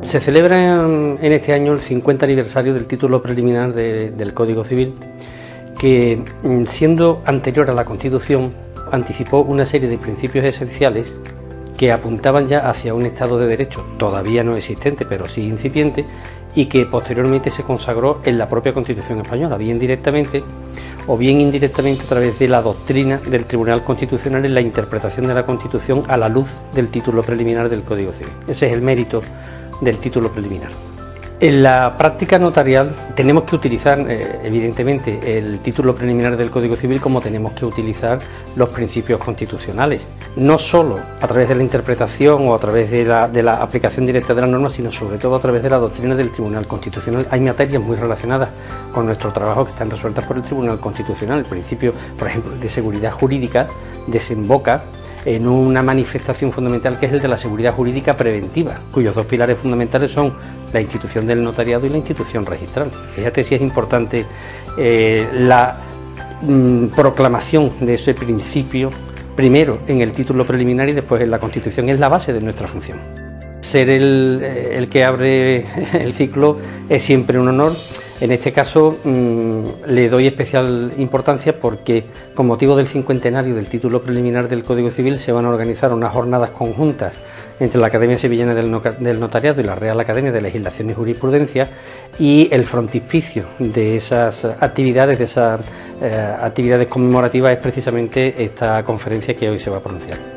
Se celebra en este año el 50 aniversario del título preliminar del Código Civil, que, siendo anterior a la Constitución, anticipó una serie de principios esenciales que apuntaban ya hacia un Estado de Derecho, todavía no existente, pero sí incipiente, y que posteriormente se consagró en la propia Constitución española, bien directamente o bien indirectamente a través de la doctrina del Tribunal Constitucional en la interpretación de la Constitución a la luz del título preliminar del Código Civil. Ese es el mérito del título preliminar. En la práctica notarial tenemos que utilizar, evidentemente, el título preliminar del Código Civil como tenemos que utilizar los principios constitucionales, no solo a través de la interpretación o a través de la aplicación directa de las normas, sino sobre todo a través de la doctrina del Tribunal Constitucional. Hay materias muy relacionadas con nuestro trabajo que están resueltas por el Tribunal Constitucional. El principio, por ejemplo, de seguridad jurídica desemboca en una manifestación fundamental que es el de la seguridad jurídica preventiva, cuyos dos pilares fundamentales son la institución del notariado y la institución registral. Fíjate si es importante la proclamación de ese principio, primero en el título preliminar y después en la Constitución. Es la base de nuestra función. Ser el que abre el ciclo es siempre un honor. En este caso le doy especial importancia porque con motivo del cincuentenario del título preliminar del Código Civil se van a organizar unas jornadas conjuntas entre la Academia Sevillana del Notariado y la Real Academia de Legislación y Jurisprudencia, y el frontispicio de esas actividades, conmemorativas, es precisamente esta conferencia que hoy se va a pronunciar.